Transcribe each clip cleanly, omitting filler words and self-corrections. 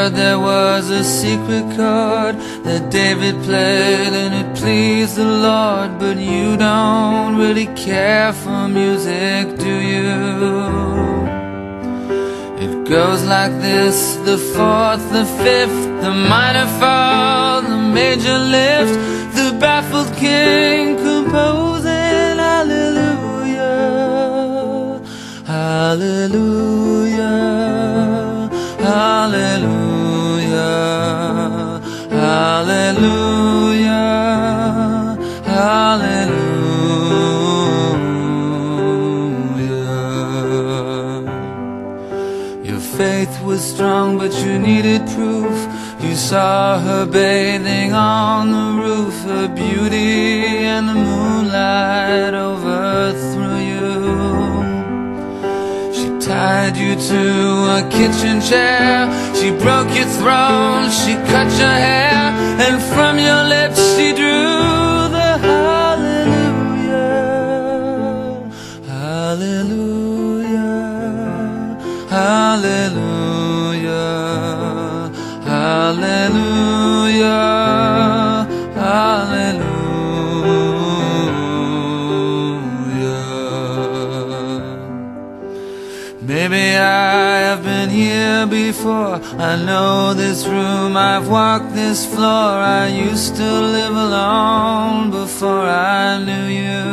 heard there was a secret chord that David played and it pleased the Lord. But you don't really care for music, do you? It goes like this: the fourth, the fifth, the minor fall, the major lift, the baffled king composing hallelujah, hallelujah, hallelujah, hallelujah, hallelujah. Your faith was strong, but you needed proof. You saw her bathing on the roof. Her beauty and the moonlight overthrew you. She tied you to a kitchen chair. She broke your throne. She cut your hair. And from your lips she drew the hallelujah, hallelujah, hallelujah, hallelujah, hallelujah. Maybe I have been here before. I know this room, I've walked this floor. I used to live alone before I knew you.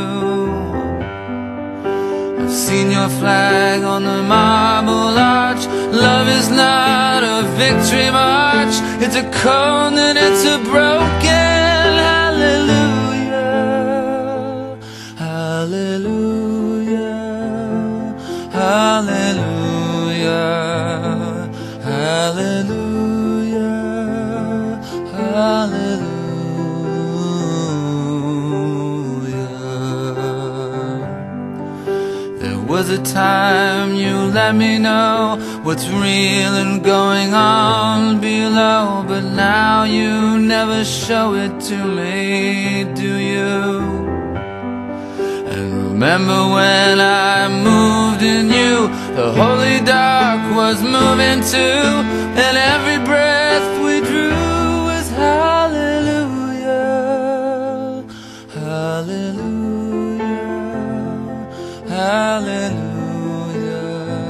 I've seen your flag on the marble arch. Love is not a victory march. It's a cold and it's a broken hallelujah, hallelujah, hallelujah, hallelujah, hallelujah. There was a time you let me know what's real and going on below, but now you never show it to me, do you? And remember when I moved in you, the holy dark was moving too, and every breath we drew was hallelujah, hallelujah, hallelujah,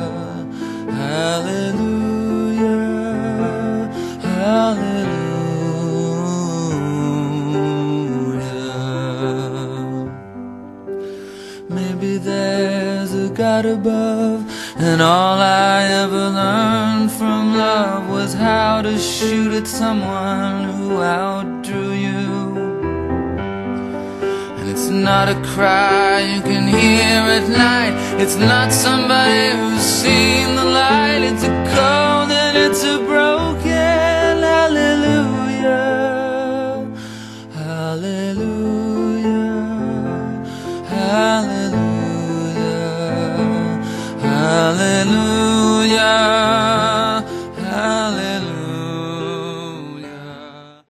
hallelujah, hallelujah. Maybe there's a God above, and all I ever learned from love was how to shoot at someone who outdrew you. And it's not a cry you can hear at night. It's not somebody who's seen the light. It's a cold and it's a broken hallelujah, hallelujah, hallelujah, hallelujah.